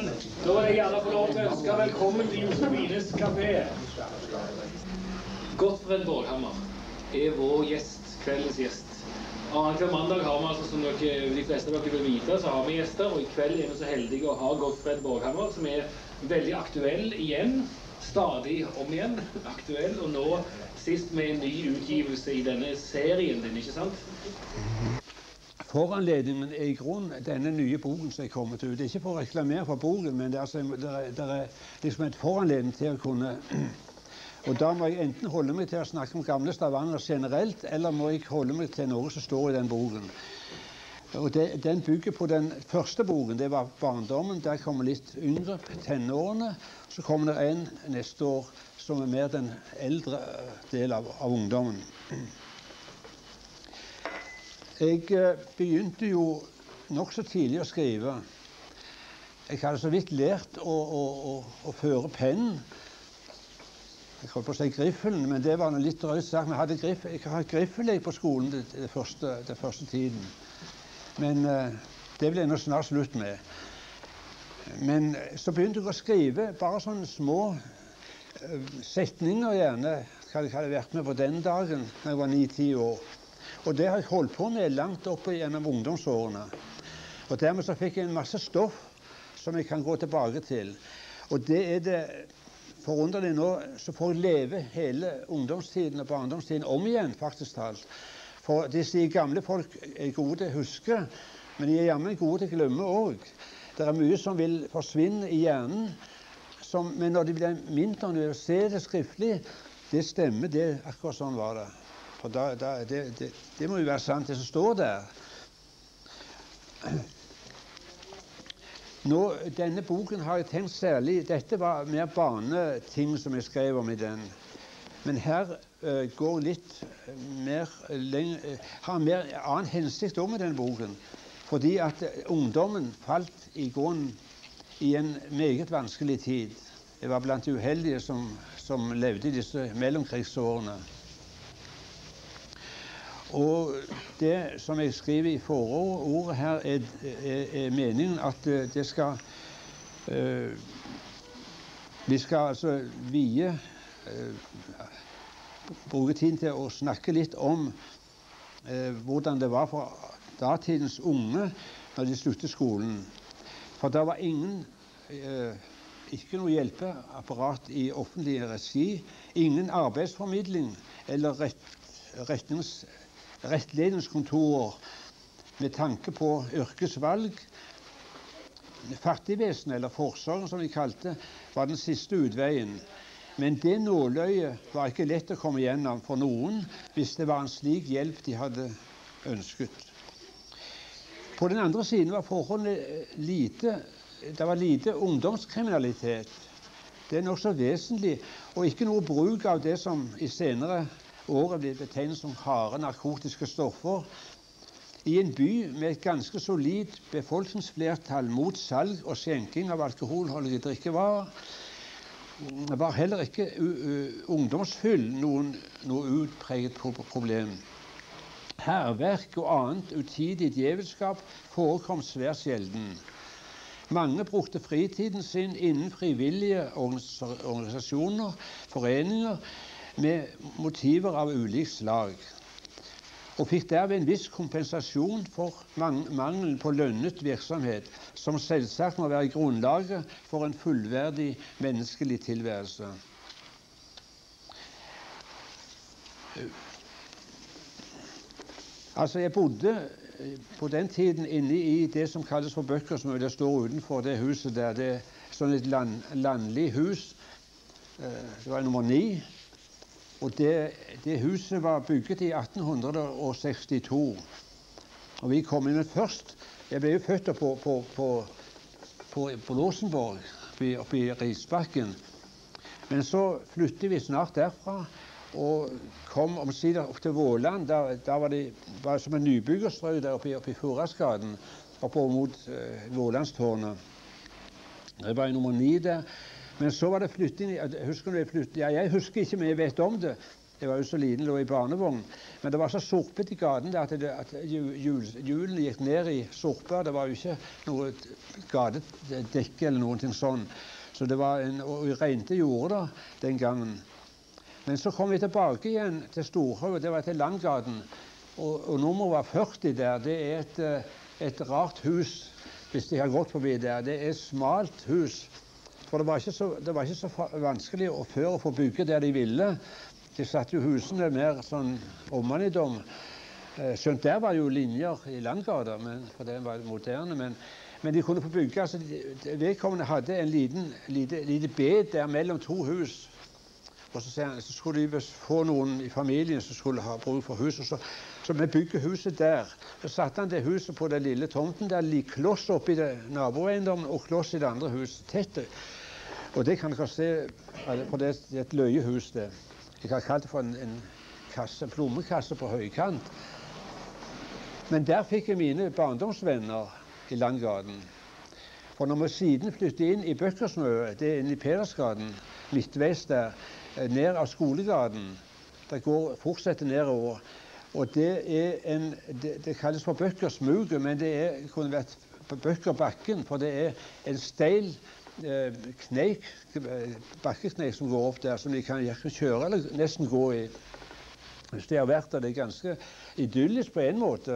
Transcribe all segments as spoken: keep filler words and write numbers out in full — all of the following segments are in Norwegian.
Da vil jeg gjerne få lov til å ønske velkommen til Josefines kafé. Gottfred Borghammer er vår gjest, kveldens gjest. Annenhver mandag har vi, altså, som dere, de fleste av dere vil vite, så har vi gjester, og i kveld er vi så heldige å ha Gottfred Borghammer, som er veldig aktuell igjen, stadig om igjen, aktuell, og nå sist med en ny utgivelse i denne serien din, ikke sant? Foranledningen er i grunnen denne nye boken som er kommet ut. Det er ikke for å reklamere for boken, men det er, altså, det er, det er liksom et foranledning til å kunne... Og da må jeg enten holde meg til å snakke om gamle Stavanger generelt, eller må jeg holde meg til noe som står i den boken. Og det, den bygger på den første boken, det var barndommen. Der kommer litt yngre, tenårene. Så kommer det en neste år som er mer den eldre del av, av ungdommen. Jeg begynte jo nok så tidlig å skrive. Jeg hadde så vidt lært å, å, å, å føre pennen. Jeg holdt på å si griffelen, men det var noe litt drøyt sagt. Jeg hadde griff, jeg hadde griffeleg på skolen det, det, første, det første tiden. Men uh, det ble jeg nå snart slutt med. Men så begynte jeg å skrive bare sånne små uh, setninger gjerne. Hva jeg hadde vært med på den dagen da jeg var ni ti år. Og det har jeg holdt på med langt oppe gjennom ungdomsårene. Og dermed så fikk jeg en masse stoff som jeg kan gå tilbake til. Og det er det forunderlig nå, så får jeg leve hele ungdomstiden og barndomstiden om igjen, faktisk talt. For de sier gamle folk er gode til å huske, men de er jammen gode til å glemme også. Det er mye som vil forsvinne i hjernen, som, men når de blir mindre, når de ser det skriftlig, det stemmer, det akkurat sånn var det. For da, da, det, det, det må jo være sant, det som står der. Nå, denne boken har jeg tenkt særlig, dette var mer barneting som jeg skrev om i den. Men her uh, går litt mer, lenge, uh, har mer annen hensikt om i denne boken. Fordi at uh, ungdommen falt i grunnen i en meget vanskelig tid. Jeg var blant de uheldige som, som levde i disse mellomkrigsårene. Og det som jeg skriver i forordet her, er, er, er meningen at det skal uh, vi skal altså vie uh, bruke tiden til å snakke litt om uh, hvordan det var for datidens unge når de sluttet skolen. For det var ingen uh, ikke noe hjelpeapparat i offentlig regi, ingen arbeidsformidling eller rett, retnings rettledningskontorer med tanke på yrkesvalg. Fattigvesen, eller forsorgen som de kalte, var den siste utveien. Men det nåløyet var ikke lett å komme gjennom for noen hvis det var en slik hjelp de hadde ønsket. På den andre siden var forholdet lite, det var lite ungdomskriminalitet. Det er nok så vesentlig, og ikke noe bruk av det som i senere året blir betegnet som harde narkotiske stoffer. I en by med et ganske solid befolkningsflertall mot salg og skjenking av alkoholholdige drikkevarer var heller ikke ungdomsfyll noen, noe utpreget problem. Hærverk og annet utidig djevelskap forekom svært sjelden. Mange brukte fritiden sin innen frivillige organisasjoner, foreninger, med motiver av ulik slag, og fikk derved en viss kompensasjon for mangelen på lønnet virksomhet, som selvsagt må være grunnlaget for en fullverdig menneskelig tilværelse. Altså, jeg bodde på den tiden inne i det som kalles for Bøkkersmø. Det står utenfor det huset der. Det er sånn et land, landlig hus. Det var nummer ni. Og det, det huset var bygget i atten sekstito. Og vi kom inn først. Jeg ble jo født på, på, på, på, på Losenborg, oppe i Risbakken. Men så flyttet vi snart derfra og kom omsider opp til Våland. Der, der var det var som en nybyggerstrøy der oppe, oppe i Furasgaden, oppe mot uh, Vålandstårnet. Det var i nummer ni der. Men så var det flytting, husker du flytting? Ja, jeg husker ikke, men jeg vet om det. Jeg var jo så liten, lå i barnevogn. Men det var så sorpete i gaten at, det, at hjulene gikk ned i sorpa. Det var jo ikke noe gatedekke eller noe sånn. Så det var en, og vi regnet gjorde det den gangen. Men så kom vi tilbake igjen til Storhaug, og det var til Landgaten. Og, og nummeret var førti der. Det er et, et rart hus, hvis de har gått forbi der. Det er et smalt hus. For det var ikke så, det var ikke så vanskelig å før å få bygge der de ville. De satte jo husene mer sånn omanidom. Skjønt der var jo linjer i Landgata, men, for det var moderne. Men, men de kunne få bygge. Altså, vedkommende hadde en liten, lite, lite bed der mellom to hus. Og så, så skulle de få noen i familien som skulle ha bruk for huset. Så, så vi bygde huset der. Så satte han det huset på den lille tomten der, like kloss oppi naboeiendommen og kloss i det andre huset. Tett. Og det kan dere se, for det er et løyehus det. Jeg har kalt det for en, en kasse, plommekasse på høykant. Men der fikk jeg mine barndomsvenner i Landgaten. For når vi siden flyttet inn i Bøkkersmø, det er inne i Pedersgaten, midtveis der, ned av Skolegaten, det går, fortsetter nedover. Og det er en, det, det kalles for Bøkkersmuget, men det er, kunne vært Bøkkerbakken, for det er en steil eh, kneik, bakkekneik som går opp der, som de kan kjøre eller nesten gå i. Hvis det har vært der, det er ganske idyllisk på en måte.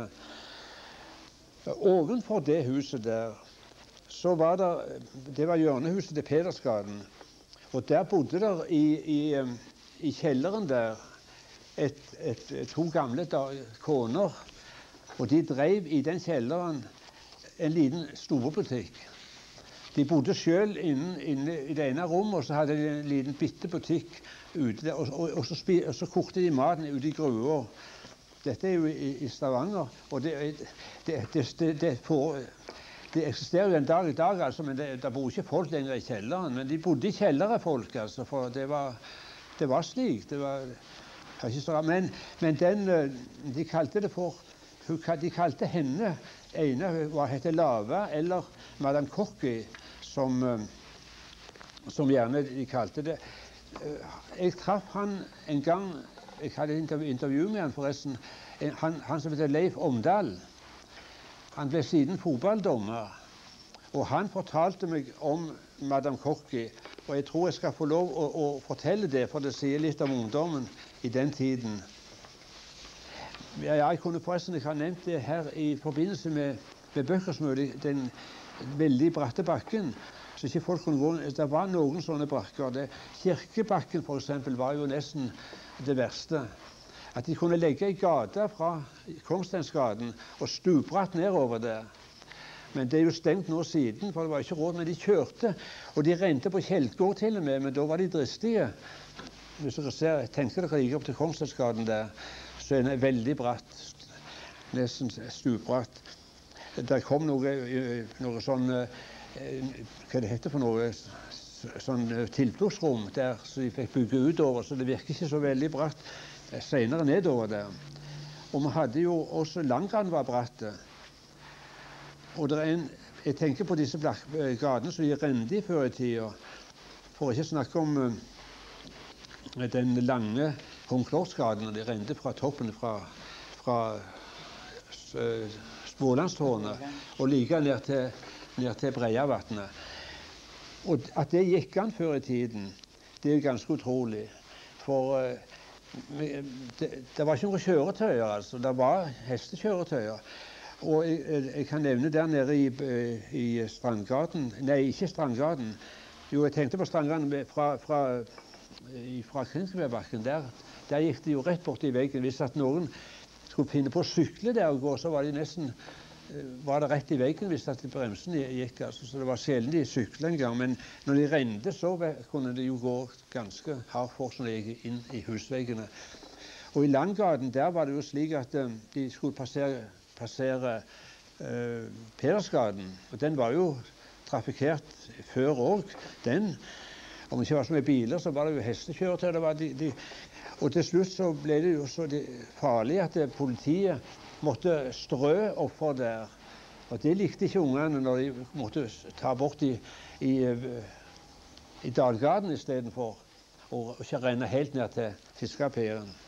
Ovenfor det huset der, så var det, det var hjørnehuset til Pedersgaten. Og der bodde der i, i, i kjelleren der et, et, to gamle da, koner. Og de drev i den kjelleren en liten storbutikk. De bodde selv inne, inne i det ene rommet, og så hadde de en liten bitte butikk ute. Og, og, og, så, spi, og så kokte de maten ute i grua. Dette er jo i, i Stavanger. Og det, det, det, det, det, får, det eksisterer jo en dag i dag, altså, men det, det bor ikke folk lenger i kjelleren. Men de bodde i kjellere, folk, altså, for det var, det var slik. Det var, ikke så rart. Men, men den, de kalte det for De kalte henne ene hva heter Lava, eller Madame Cocky, som, som gjerne de kalte det. Jeg traff han en gang. Jeg hadde intervju, intervju med han forresten. Han, han som heter Leif Omdal. Han ble siden fotballdommer. Og han fortalte meg om Madame Cocky. Og jeg tror jeg skal få lov å, å fortelle det, for det sier litt om ungdommen i den tiden. Ja, jeg kunne forresten, jeg har nevnt det her i forbindelse med, med Bøkkersmø, den veldig bratte bakken, så ikke folk kunne gå. Det var noen sånne brakker. Det, Kirkebakken for eksempel var jo nesten det verste. At de kunne legge i gata fra Kongstensgaten og stupratt nedover der. Men det er jo stengt nå siden, for det var ikke råd. Men de kjørte, og de rente på Kjeldgård til og med, men da var de dristige. Hvis dere ser, jeg tenker dere gikk opp til Kongstensgaten der, så er det veldig bratt, nesten stupratt. Der kom noe, noe sånn, hva det heter for noe, sånn tilfluktsrom der, så de fikk bygge utover, så det virker ikke så veldig bratt senere nedover der. Og vi hadde jo også Landgaten var bratte. Og det er en, jeg tenker på disse gatene som de rende i før i tida, for å ikke snakke om den lange Kong-Klorsgaten, de rente fra toppen fra, fra Smålandstårnet og like ned til, ned til Breiavatnet. Og at det gikk an før i tiden, det er ganske utrolig. For det, det var ikke noen kjøretøyer, altså. Det var hestekjøretøyer. Og jeg, jeg kan nevne der nede i, i Strandgaten, nei, ikke Strandgaten. Jo, jeg tenkte på Strandgaten fra, fra fra Krinskebergbakken, der, der gikk de jo rett bort i veggen. Hvis at noen skulle finne på å sykle der og gå, så var de nesten var det rett i veggen hvis at bremsen gikk. Altså, så det var sjelden de syklet en gang. Men når de rente, så kunne de jo gå ganske hardt for når de gikk inn i husveggene. Og i Landgaten, der var det jo slik at uh, de skulle passere, passere uh, Pedersgaten. Og den var jo trafikkert før òg, den. Om det ikke var så mye biler, så var det jo hestekjøretøy. Det var de, de, og til slutt så ble det jo så de, farlig at det, politiet måtte strø oppfor der. Og det likte ikke ungene når de måtte ta bort i, i, i Dalgaten istedenfor, og ikke renne helt ned til Fiskepiren.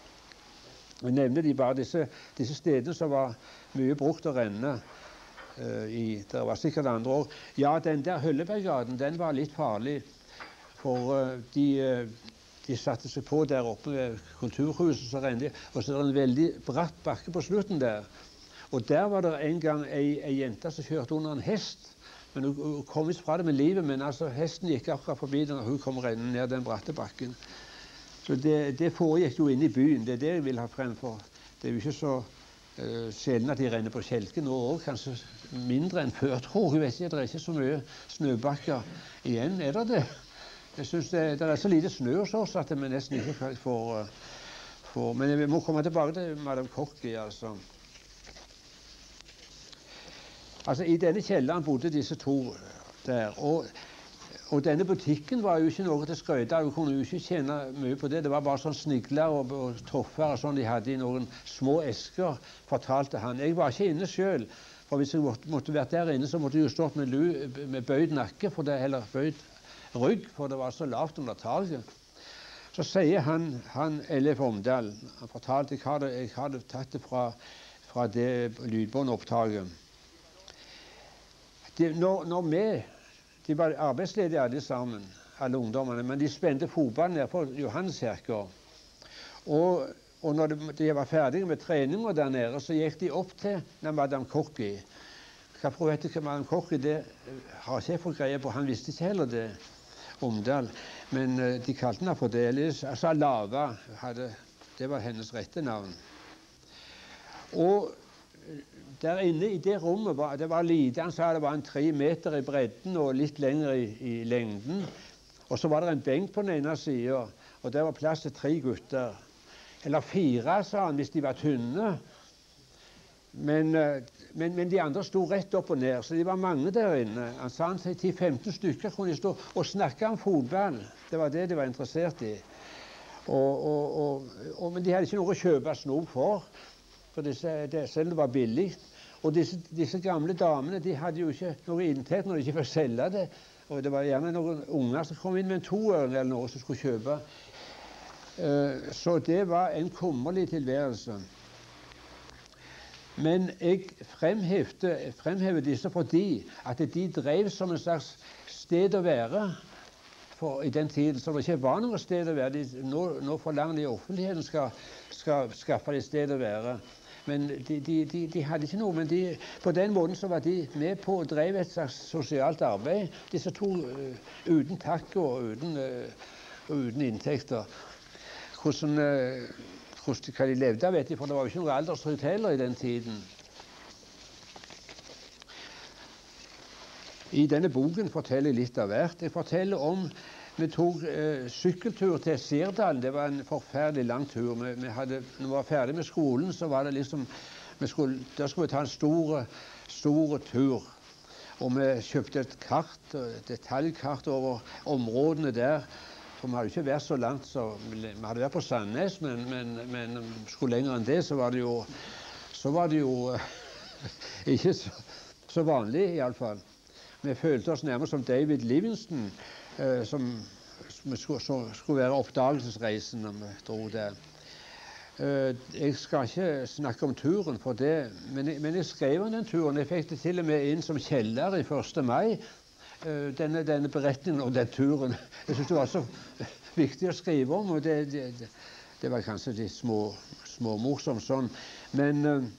Jeg nevner de bare disse, disse stedene som var mye brukt å renne. Uh, i, det var sikkert andre år. Ja, den der Hølleberggaten, den var litt farlig. For uh, de, uh, de satte seg på der oppe ved kulturhuset, så renner de. Og så er det en veldig bratt bakke på slutten der. Og der var det en gang ei, ei jente som kjørte under en hest. Men hun, hun kom ikke fra det med livet, men altså, hesten gikk akkurat forbi den, og hun kom rennende ned den bratte bakken. Så det, det foregikk jo inne i byen. Det er det jeg vil ha frem for. Det er jo ikke så uh, sjelden at de renner på kjelken nå òg, kanskje mindre enn før, tror jeg. Vet ikke, det er ikke så mye snøbakker igjen, er det det? Jeg synes det, det er så lite snø hos oss at vi nesten ikke får, uh, får Men jeg må komme tilbake til Madame Cocky, altså. Altså, i denne kjelleren bodde disse to der. Og, og denne butikken var jo ikke noe til skryte av. Du kunne jo ikke tjene mye på det. Det var bare sånn snigler og, og toffer og sånn de hadde i noen små esker, fortalte han. Jeg var ikke inne selv. For hvis jeg måtte, måtte vært der inne, så måtte jeg jo stått med, lu, med bøyd nakke, for det, eller bøyd rygg, for det var så lavt under taket. Så sier han, han Ellef Omdal, han fortalte jeg hadde, jeg hadde tatt det fra, fra det lydbåndopptaket. De, når, når vi, de var arbeidsledige alle sammen, alle ungdommene, men de spente fotballen ned på Johanneskirka. Og, og når de, de var ferdige med treninger der nede, så gikk de opp til Madame Cocky. Hva for vet ikke Madame Cocky, det har ikke jeg fått greie på. Han visste ikke heller det, Omdal. Men uh, de kalte henne for det. Altså Lava, hadde, det var hennes rette navn. Og der inne i det rommet var det var lite. Han sa det var en tre meter i bredden og litt lenger i, i lengden. Og så var det en benk på den ene siden, og der var plass til tre gutter. Eller fire, sa han, hvis de var tynne. Men, men, men de andre sto rett opp og ned, så de var mange der inne. Han sa han til ti femten stykker kunne de stå og snakke om fotball. Det var det de var interessert i. Og, og, og, og, men de hadde ikke noe å kjøpe snop for. For disse, det, selv det var billig. Og disse, disse gamle damene de hadde jo ikke noe inntekt når de ikke fikk selge det. Og det var gjerne noen unger som kom inn med en toøring eller noe som skulle kjøpe. Uh, så det var en kummerlig tilværelse. Men jeg fremhever disse fordi at de drev som en slags sted å være. For i den tiden så det ikke var noe sted å være. De, nå, nå forlanger de offentligheten skal, skal skaffe de sted å være. Men de, de, de, de hadde ikke noe. Men de, på den måten så var de med på å drive et slags sosialt arbeid. Disse to uh, uten takk og uten, uh, uten inntekter. Hvordan, uh, hvordan hva de levde av, vet de, for det var jo ikke noe alderstrygd heller i den tiden. I denne boken forteller jeg litt av hvert. Jeg forteller om vi tok eh, sykkeltur til Sirdal. Det var en forferdelig lang tur. Vi, vi hadde, når vi var ferdig med skolen, så var det liksom vi skulle, da skulle vi ta en stor, stor tur. Og vi kjøpte et kart, et detaljkart over områdene der. For vi hadde ikke vært så langt, så vi hadde vært på Sandnes, men, men, men skulle lenger enn det, så var det jo, så var det jo ikke så, så vanlig, i alle fall. Vi følte oss nærmest som David Livingston, eh, som, som skulle, så, skulle være oppdagelsesreisen når vi dro der. Eh, jeg skal ikke snakke om turen for det, men jeg, men jeg skrev om den turen. Jeg fikk det til og med inn som kjeller i første mai, eh, denne, denne beretningen om den turen. Jeg synes det var så viktig å skrive om, og det, det, det, det var kanskje litt små, små morsomt sånn. Men eh,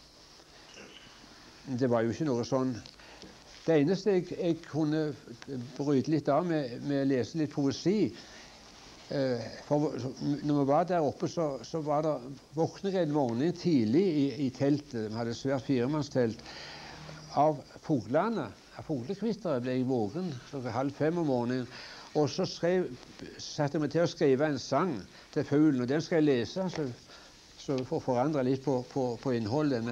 det var jo ikke noe sånn. Det eneste jeg, jeg kunne bryte litt av med, med å lese litt poesi, eh, for når vi var der oppe, så, så var det, våknet jeg en morgen tidlig i, i teltet, vi hadde et svært firemannstelt, av fuglene, av fuglekvitteret ble jeg våken klokka halv fem om morgenen, og så skrev, satte jeg meg til å skrive en sang til fuglen, og den skal jeg lese, så, så vi får forandre litt på, på, på innholdet.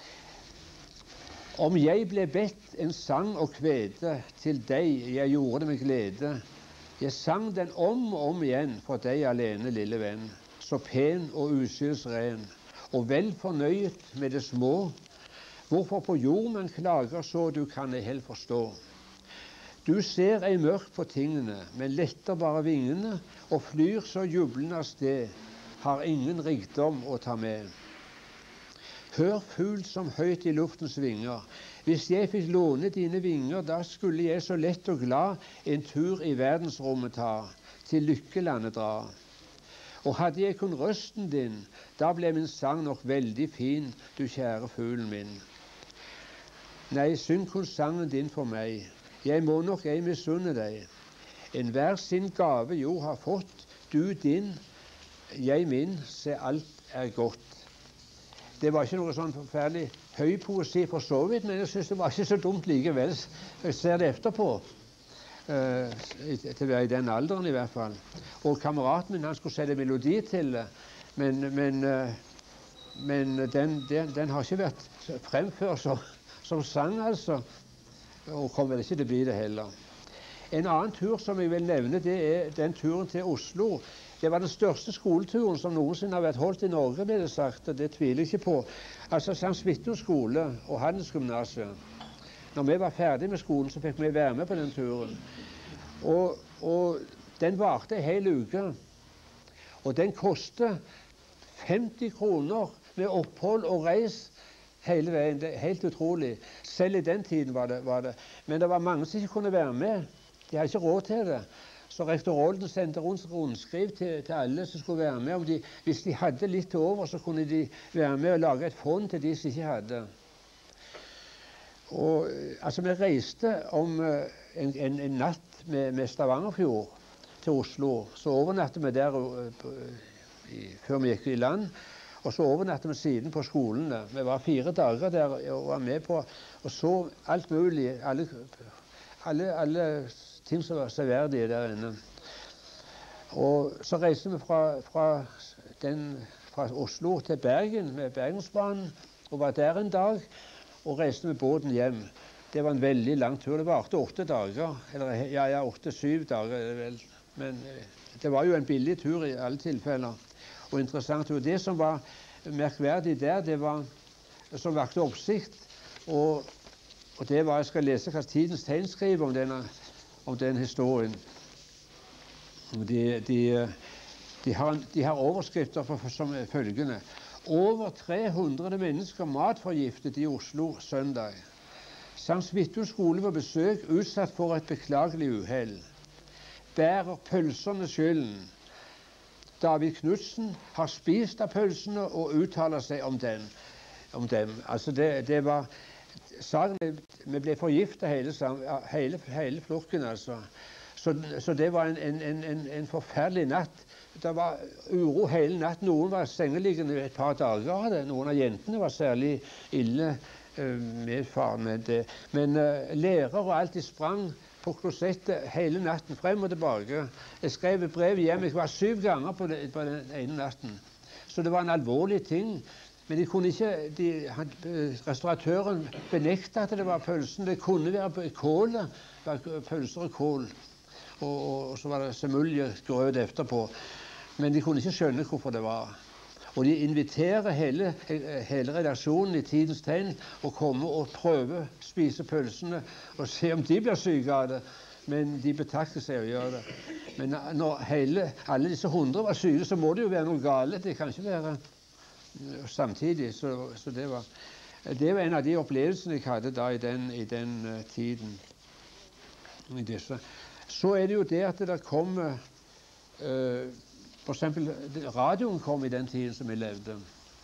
Om jeg ble bedt en sang og kvede til deg, jeg gjorde det med glede. Jeg sang den om og om igjen for deg alene, lille venn, så pen og uskyldsren, og vel fornøyet med det små. Hvorfor på jord man klager så, du kan ei helt forstå. Du ser ei mørk på tingene, men letter bare vingene, og flyr så jublende av sted. har ingen rikdom å ta med. Hør fugl som høyt i luftens vinger. Hvis jeg fikk låne dine vinger, da skulle jeg så lett og glad en tur i verdensrommet ta, til lykkelandet dra. Og hadde jeg kun røsten din, da ble min sang nok veldig fin, du kjære fuglen min. Nei, syng kun sangen din for meg, jeg må nok ei misunne deg. Enhver sin gave jo har fått, du din, jeg min, se alt er godt. Det var ikke noe sånn forferdelig høy poesi for så vidt, men jeg synes det var ikke så dumt likevel. Jeg ser det etterpå, uh, til i den alderen i hvert fall. Og kameraten min, han skulle sette melodi til det, men, men, uh, men den, den, den har ikke vært fremført som, som sang, altså. Og kommer vel ikke til å bli det heller. En annen tur som jeg vil nevne, det er den turen til Oslo. Det var den største skoleturen som noensinne har vært holdt i Norge, ble det sagt, og det tviler jeg ikke på. Altså Sankt Svithun skole og Handelsgymnasiet. Når vi var ferdig med skolen, så fikk vi være med på den turen. Og, og den varte en hel uke. Og den kostet femti kroner med opphold og reis hele veien. Det er helt utrolig. Selv i den tiden var det. Var det. Men det var mange som ikke kunne være med. De hadde ikke råd til det. Så rektor Olden sendte rundt rundskriv til, til alle som skulle være med. Om de, hvis de hadde litt til over, så kunne de være med og lage et fond til de som ikke hadde. Og, altså, vi reiste om en, en, en natt med, med Stavangerfjord til Oslo. Så overnattet vi der på, i, før vi gikk i land. Og så overnattet vi siden på skolen. Vi var fire dager der og var med på og så alt mulig. Alle, alle, alle ting som var severdige der inne. Og så reiste vi fra, fra, den, fra Oslo til Bergen med Bergensbanen, og var der en dag, og reiste med båten hjem. Det var en veldig lang tur. Det varte åtte dager, eller ja, ja, åtte-syv dager er det vel. Men det var jo en billig tur i alle tilfeller, og interessant tur. Det som var merkverdig der, det var, som vakte oppsikt, og, og det var, jeg skal lese hva Tidens Tegn skriver om denne, om den historien. De, de, de, har, de har overskrifter for, for, som er følgende. Over tre hundre mennesker matforgiftet i Oslo søndag. Sankt Svithun skole på besøk utsatt for et beklagelig uhell. Bærer pølserne skylden. David Knudsen har spist av pølsene og uttaler seg om, den, om dem. Altså det, det var Saken, vi ble forgiftet hele, hele, hele flokken, altså. Så, så det var en, en, en, en forferdelig natt. Det var uro hele natt. Noen var sengeliggende et par dager av det. Noen av jentene var særlig ille uh, medfaren med det. Men uh, lærere og alt de sprang på klosettet hele natten, frem og tilbake. Jeg skrev et brev hjem. Jeg var syv ganger på, det, på den ene natten. Så det var en alvorlig ting. Men de kunne ikke, de, han, restauratøren benektet at det var pølsen. Det kunne være kål, pølser og kål. Og, og, og så var det semuljegrøt etterpå. Men de kunne ikke skjønne hvorfor det var. Og de inviterer hele, hele redaksjonen i Tidens Tegn å komme og prøve å spise pølsene og se om de blir syke av det. Men de betakket seg å gjøre det. Men når hele, alle disse hundre var syke, så må det jo være noe galt. Det kan ikke være samtidig, så, så det var det var en av de opplevelsene jeg hadde da i den, i den uh, tiden. I disse. Så er det jo det at det kom uh, for eksempel radioen kom i den tiden som vi levde.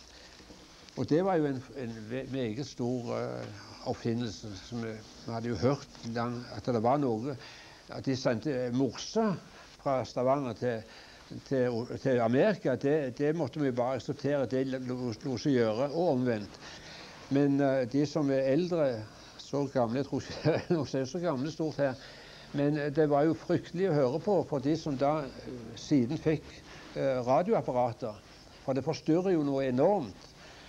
Og det var jo en, en meget stor uh, oppfinnelse. Som vi, vi hadde jo hørt lang, at det var noe at de sendte morse fra Stavanger til Til, til Amerika, det, det måtte vi bare akseptere, det lot seg gjøre, og omvendt. Men uh, de som er eldre, så gamle, jeg tror ikke noen er så gamle stort her, men uh, det var jo fryktelig å høre på for de som da uh, siden fikk uh, radioapparater, for det forstyrrer jo noe enormt.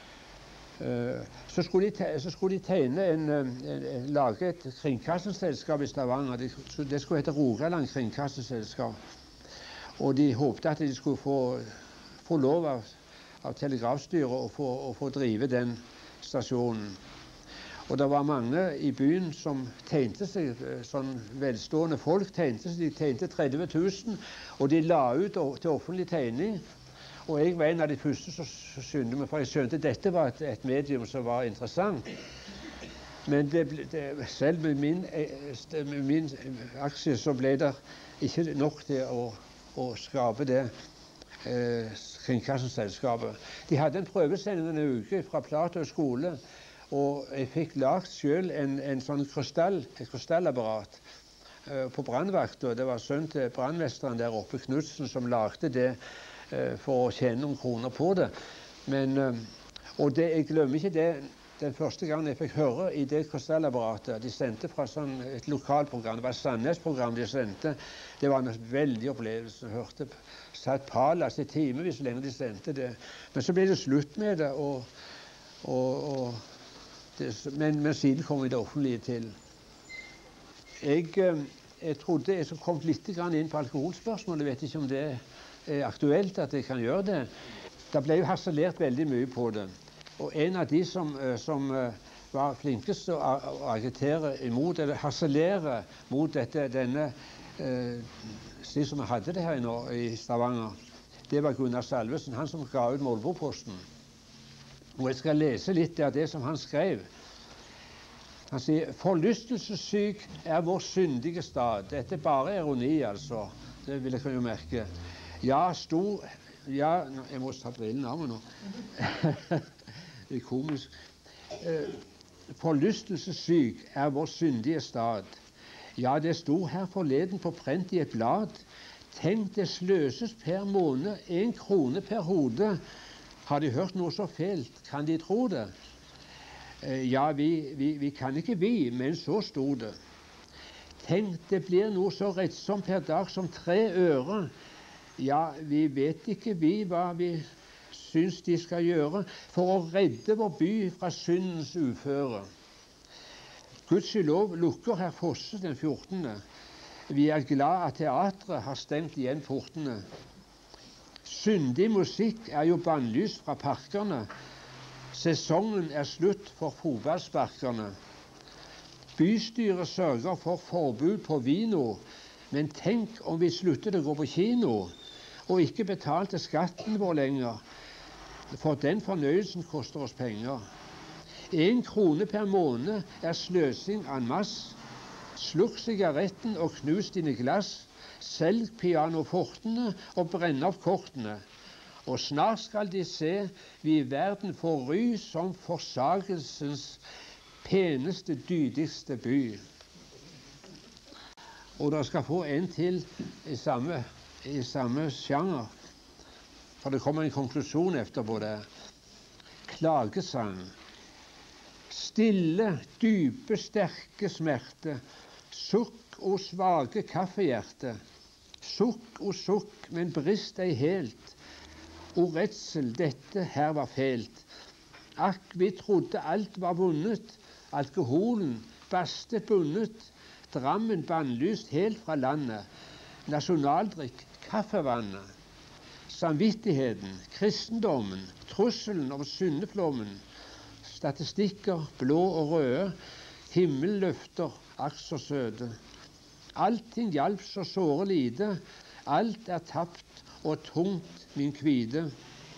Uh, så, skulle de, så skulle de tegne en, en, en, lage et kringkastingsselskap i Stavanger. Det, det skulle hete Rogaland kringkastingsselskap. Og de håpte at de skulle få, få lov av, av telegrafstyret å få, å få drive den stasjonen. Og det var mange i byen som tegnte seg, sånn velstående folk tegnte seg, de tegnte tretti tusen, og de la ut til offentlig tegning. Og jeg var en av de første som skyndet meg, for jeg skjønte at dette var et, et medium som var interessant. Men det, det, selv med min, med min aksje så ble det ikke nok til å, å skape det eh, kringkastingsselskapet. De hadde en prøvesending en uke fra Plato skole, og jeg fikk lagd selv en, en sånn krystall, et krystallapparat eh, på brannvakta. Det var sønnen til brannmesteren der oppe, Knudsen, som lagde det eh, for å tjene noen kroner på det. Men, eh, og det, jeg glemmer ikke det. Den første gangen jeg fikk høre i det krystallapparatet, de sendte fra sånn et lokalprogram, det var et Sandnes-program de sendte, det var en veldig opplevelse. Jeg hørte, satt palas i timevis så lenge de sendte det. Men så ble det slutt med det, og, og, og det, men, men siden kom vi det offentlige til. Jeg, jeg trodde jeg skulle komme litt inn på alkoholspørsmål. Jeg vet ikke om det er aktuelt at jeg kan gjøre det. Det ble jo harselert veldig mye på det. Og en av de som, som var flinkest til å agitere imot, eller harselere mot dette, denne eh, slik som vi hadde det her nå i Stavanger, det var Gunnar Salvesen, han som ga ut Molboposten. Og jeg skal lese litt av det som han skrev. Han sier: «Forlystelsessyk er vår syndige stad». Dette er bare ironi, altså. Det vil jeg jo merke. Ja, stor... Ja, jeg må ta brillene av meg nå. Det er komisk. Eh, Forlystelsessyk er vår syndige stad. Ja, det sto her forleden på prent i et blad. Tenk, det sløses per måned, en krone per hode. Har de hørt noe så fælt? Kan de tro det? Eh, ja, vi, vi, vi kan ikke vi, men så sto det. Tenk, det blir noe så rettsomt per dag som tre øre. Ja, vi vet ikke vi hva vi syns de skal gjøre for å redde vår by fra syndens uføre. Gudskjelov lukker herr Fosse den fjortende. Vi er glad at teatret har stengt igjen portene. Syndig musikk er jo bannlyst fra parkene. Sesongen er slutt for fotballsparkerne. Bystyret sørger for forbud på vino, men tenk om vi sluttet å gå på kino og ikke betalte skatten vår lenger, for den fornøyelsen koster oss penger. En krone per måned er sløsing en masse. Slukk sigaretten og knus dine glass. Selg pianofortene og brenn opp kortene. Og snart skal de se vi i verden får ry som forsagelsens peneste, dydigste by. Og dere skal få en til i samme, i samme sjanger. For det kommer en konklusjon etterpå det. Klagesang. Stille, dype, sterke smerte. Sukk og svake kaffehjerte. Sukk og sukk, men brist ei helt. O redsel, dette her var fælt. Akk, vi trodde alt var vunnet. Alkoholen bastet bundet. Drammen bannlyst helt fra landet. Nasjonaldrikk, kaffevannet. Samvittigheten, kristendommen, trusselen om syndeflommen, statistikker blå og røde, himmelløfter, akk så søte. Allting hjalp så såre lite, alt er tapt og tungt min kvide.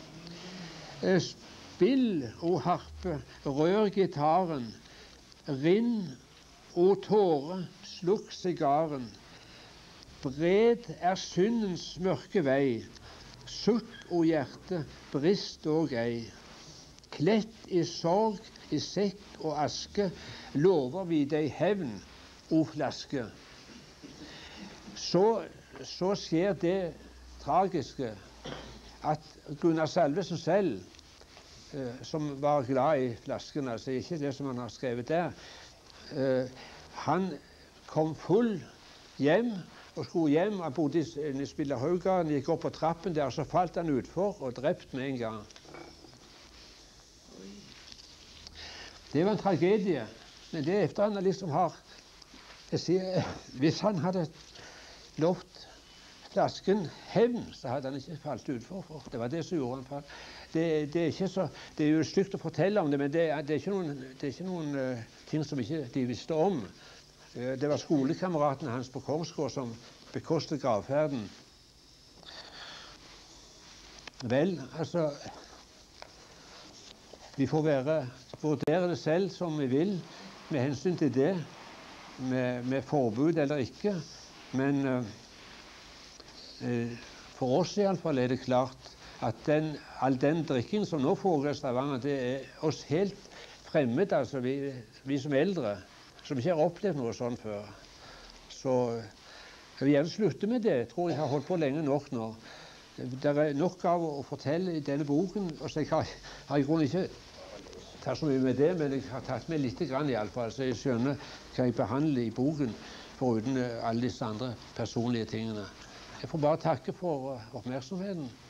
Spill, o harpe, rør gitaren, rinn, o tåre, slukk sigaren. Bred er syndens mørke vei, sukk, o hjerte, brist og ei. Klett i sorg, i sekk og aske, lover vi deg hevn, o flaske. Så, så skjer det tragiske at Gunnar Salvesen selv, eh, som var glad i flasken, altså ikke det som han har skrevet der, eh, han kom full hjem, og skulle hjem. Han bodde i Spillerhaugan, gikk opp på trappen der, og så falt han utfor og drept med en gang. Det var en tragedie, men det er efter han liksom har jeg sier, hvis han hadde lovt flasken hevn, så hadde han ikke falt utfor. For det var det som gjorde han fall. Det, det, er ikke så, det er jo stygt å fortelle om det, men det, det er ikke noen, det er ikke noen uh, ting som ikke de visste om. Det var skolekameratene hans på Kongsgård som bekostet gravferden. Vel, altså vi får være, vurdere det selv som vi vil med hensyn til det, med, med forbud eller ikke. Men eh, for oss i alle fall er det klart at den, all den drikking som nå foregår i Stavanger, det er oss helt fremmed, altså vi, vi som eldre, som ikke har opplevd noe sånt før. Så jeg vil gjerne slutte med det. Jeg tror jeg har holdt på lenge nok nå. Det er nok av å fortelle i denne boken, og så jeg har, har i grunnen ikke tatt så mye med det, men jeg har tatt med litt grann i alle fall, så jeg skjønner hva jeg behandler i boken, foruten alle disse andre personlige tingene. Jeg får bare takke for oppmerksomheten.